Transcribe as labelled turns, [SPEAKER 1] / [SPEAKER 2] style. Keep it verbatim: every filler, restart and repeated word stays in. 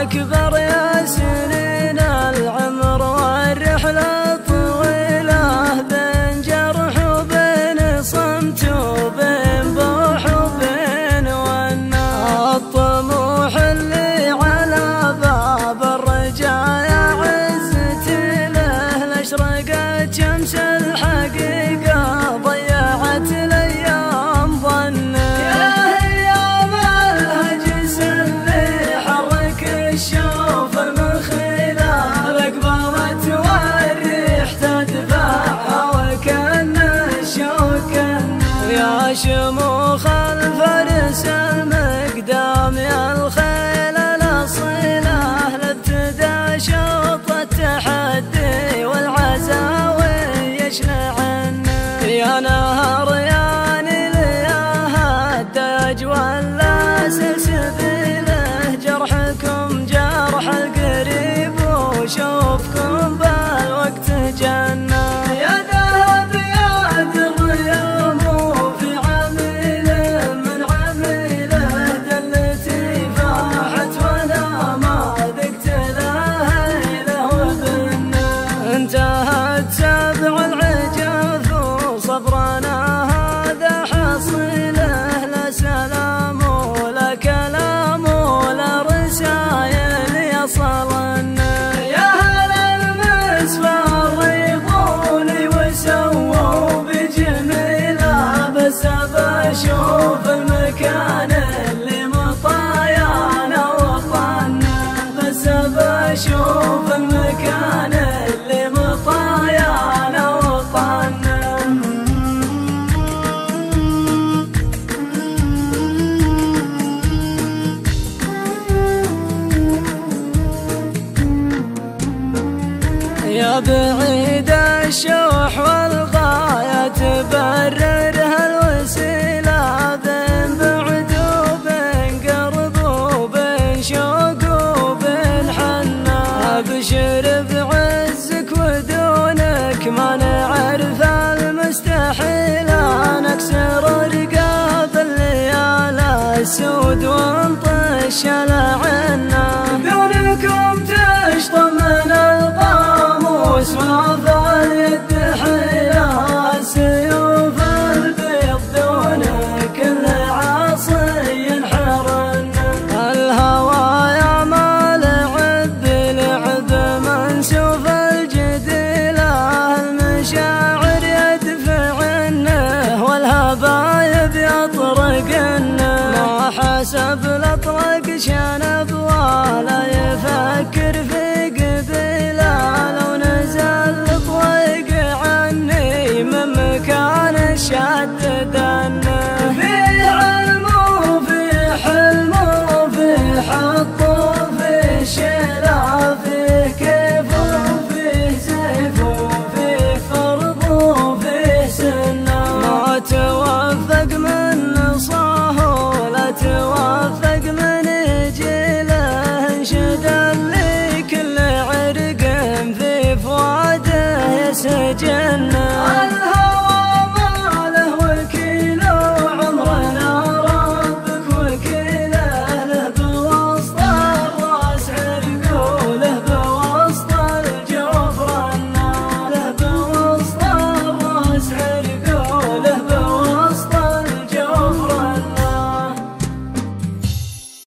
[SPEAKER 1] أكبر يا سنين العمر والرحلة طويلة، بين جرح وبين صمت وبين بوح وبين ونا. الطموح اللي على باب الرجاء يا عزتي له، لاشرقت شمس الحقيقة ضيعت الأيام ظنه. يا أيام الهجس اللي حرك الشوف المخيلة، الأقبالت والريح تدفعها وكأن الشوك. يا شموخ الفرس المقدام يا الخيل الأصيلة، لابتدى شوط التحدي والعزاوي يشلعن. يا نهر يا نيل يا هداج ولا سلسبيله، جرحكم جرح القريب وشوفكم بالوقت جنة. يا ذهب يا در يا مو في عميل من عميله، دلتي فاحت ولا ما ذقت لهيله وبنه. انتهت سبع العجاف وصبرنا هذا حصيله، لا سلام ولا كلام ولا رسايل يصلن. يا هل المسفر يضوني وسووا بجميله، بس بشوف المكان اللي مطايانا وطنا، بس بشوف المكان اللي مطايانا وطنا. يا بعيد الشوح والغاية تبررها الوسيلة، بين بعد وبين قرب وبين شوق وبين حنة. أبشر بعزك ودونك ما نعرف المستحيل، نكسر رقاب الليالي السود ونطش العنا. دونكم تشطم من القاموس ما